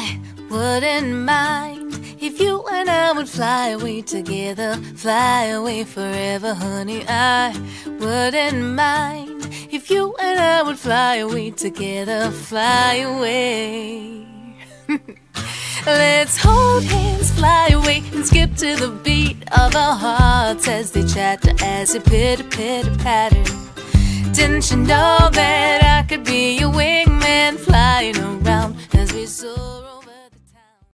I wouldn't mind if you and I would fly away together, fly away forever, honey. I wouldn't mind if you and I would fly away together, fly away. Let's hold hands, fly away, and skip to the beat of our hearts as they chatter, as they pitter-pitter-patter. Didn't you know that I could be your wingman, flying around as we soar?